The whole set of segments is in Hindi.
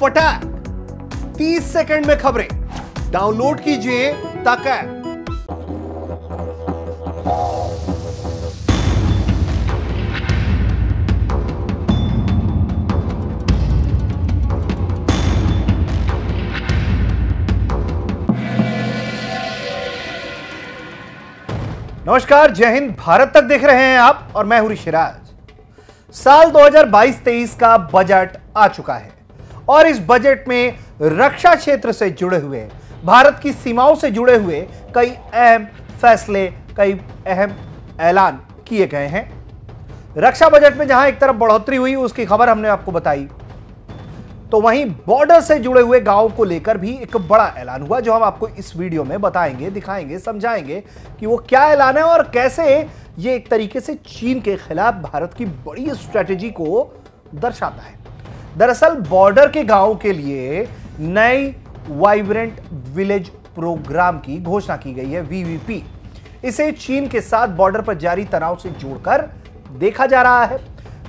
फटाक 30 सेकंड में खबरें डाउनलोड कीजिए तक ऐप। नमस्कार, जय हिंद। भारत तक देख रहे हैं आप और मैं हूं ऋषिराज। साल 2022-23 का बजट आ चुका है और इस बजट में रक्षा क्षेत्र से जुड़े हुए, भारत की सीमाओं से जुड़े हुए कई अहम फैसले, कई अहम ऐलान किए गए हैं। रक्षा बजट में जहां एक तरफ बढ़ोतरी हुई उसकी खबर हमने आपको बताई, तो वहीं बॉर्डर से जुड़े हुए गांवों को लेकर भी एक बड़ा ऐलान हुआ, जो हम आपको इस वीडियो में बताएंगे, दिखाएंगे, समझाएंगे कि वो क्या ऐलान है और कैसे ये एक तरीके से चीन के खिलाफ भारत की बड़ी स्ट्रेटेजी को दर्शाता है। दरअसल बॉर्डर के गांवों के लिए नई वाइब्रेंट विलेज प्रोग्राम की घोषणा की गई है, वीवीपी। इसे चीन के साथ बॉर्डर पर जारी तनाव से जोड़कर देखा जा रहा है।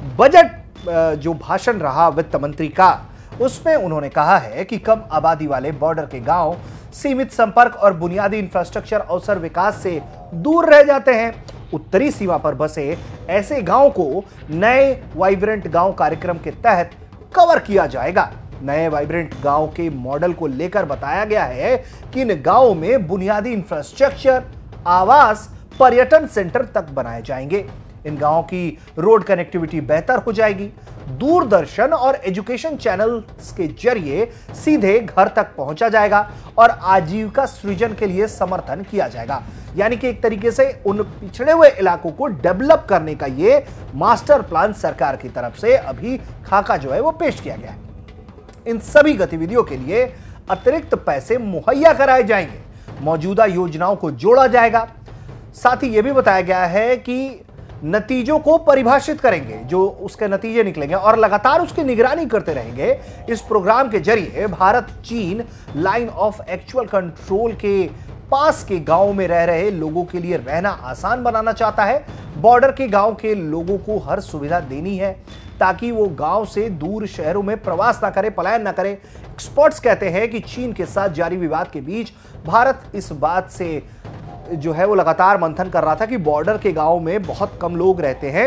बजट जो भाषण रहा वित्त मंत्री का, उसमें उन्होंने कहा है कि कम आबादी वाले बॉर्डर के गांव सीमित संपर्क और बुनियादी इंफ्रास्ट्रक्चर अवसर विकास से दूर रह जाते हैं। उत्तरी सीमा पर बसे ऐसे गांव को नए वाइब्रेंट गांव कार्यक्रम के तहत कवर किया जाएगा। नए वाइब्रेंट गांव के मॉडल को लेकर बताया गया है कि इन गांवों में बुनियादी इंफ्रास्ट्रक्चर, आवास, पर्यटन सेंटर तक बनाए जाएंगे। इन गांवों की रोड कनेक्टिविटी बेहतर हो जाएगी। दूरदर्शन और एजुकेशन चैनल्स के जरिए सीधे घर तक पहुंचा जाएगा और आजीविका सृजन के लिए समर्थन किया जाएगा। यानी कि एक तरीके से उन पिछड़े हुए इलाकों को डेवलप करने का ये मास्टर प्लान सरकार की तरफ से अभी खाका जो है वो पेश किया गया है। इन सभी गतिविधियों के लिए अतिरिक्त पैसे मुहैया कराए जाएंगे, मौजूदा योजनाओं को जोड़ा जाएगा। साथ ही यह भी बताया गया है कि नतीजों को परिभाषित करेंगे, जो उसके नतीजे निकलेंगे और लगातार उसकी निगरानी करते रहेंगे। इस प्रोग्राम के जरिए भारत चीन लाइन ऑफ एक्चुअल कंट्रोल के पास के गांवों में रह रहे लोगों के लिए रहना आसान बनाना चाहता है। बॉर्डर के गांव के लोगों को हर सुविधा देनी है ताकि वो गांव से दूर शहरों में प्रवास ना करे, पलायन ना करे। एक्सपर्ट्स कहते हैं कि चीन के साथ जारी विवाद के बीच भारत इस बात से जो है वो लगातार मंथन कर रहा था कि बॉर्डर के गांव में बहुत कम लोग रहते हैं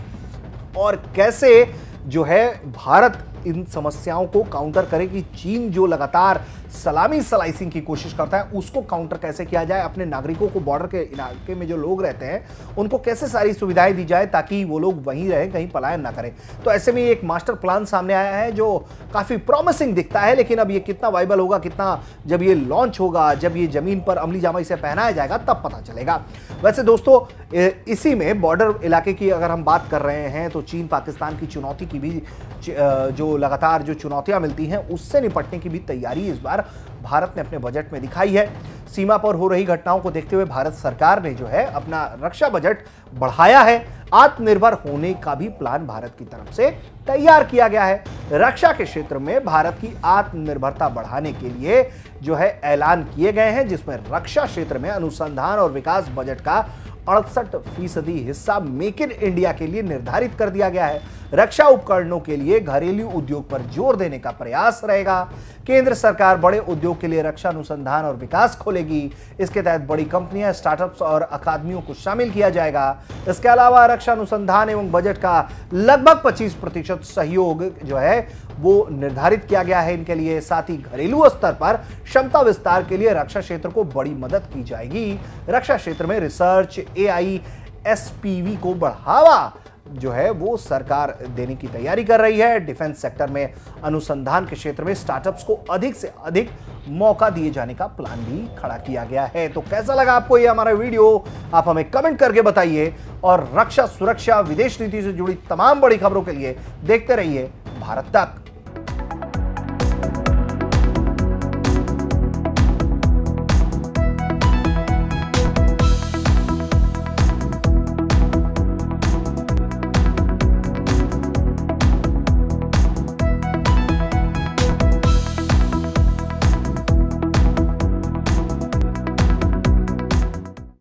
और कैसे जो है भारत इन समस्याओं को काउंटर करे कि चीन जो लगातार सलामी स्लाइसिंग की कोशिश करता है उसको काउंटर कैसे किया जाए। अपने नागरिकों को, बॉर्डर के इलाके में जो लोग रहते हैं उनको कैसे सारी सुविधाएं दी जाए ताकि वो लोग वहीं रहें, कहीं पलायन ना करें। तो ऐसे में एक मास्टर प्लान सामने आया है जो काफी प्रॉमिसिंग दिखता है, लेकिन अब ये कितना वाइबल होगा, कितना जब ये लॉन्च होगा, जब ये जमीन पर अमली जामा इसे पहनाया जाएगा तब पता चलेगा। वैसे दोस्तों, इसी में बॉर्डर इलाके की अगर हम बात कर रहे हैं तो चीन पाकिस्तान की चुनौती की भी जो लगातार जो चुनौतियां मिलती हैं उससे निपटने की भी तैयारी इस बार भारत ने अपने बजट में दिखाई है। सीमा पर हो रही घटनाओं को देखते हुए भारत सरकार ने जो है अपना रक्षा बजट बढ़ाया है। आत्मनिर्भर होने का भी प्लान भारत की तरफ से तैयार किया गया है। रक्षा के क्षेत्र में भारत की आत्मनिर्भरता बढ़ाने के लिए जो है ऐलान किए गए हैं, जिसमें रक्षा क्षेत्र में अनुसंधान और विकास बजट का 68% हिस्सा मेक इन इंडिया के लिए निर्धारित कर दिया गया है। रक्षा उपकरणों के लिए घरेलू उद्योग पर जोर देने का प्रयास रहेगा। केंद्र सरकार बड़े उद्योग के लिए रक्षा अनुसंधान और विकास खोलेगी। इसके तहत बड़ी कंपनियां, स्टार्टअप्स और अकादमियों को शामिल किया जाएगा। इसके अलावा रक्षा अनुसंधान एवं बजट का लगभग 25% सहयोग जो है वो निर्धारित किया गया है इनके लिए। साथ ही घरेलू स्तर पर क्षमता विस्तार के लिए रक्षा क्षेत्र को बड़ी मदद की जाएगी। रक्षा क्षेत्र में रिसर्च, एआई, एसपीवी को बढ़ावा जो है वो सरकार देने की तैयारी कर रही है। डिफेंस सेक्टर में अनुसंधान के क्षेत्र में स्टार्टअप्स को अधिक से अधिक मौका दिए जाने का प्लान भी खड़ा किया गया है। तो कैसा लगा आपको ये हमारा वीडियो, आप हमें कमेंट करके बताइए और रक्षा, सुरक्षा, विदेश नीति से जुड़ी तमाम बड़ी खबरों के लिए देखते रहिए भारत तक।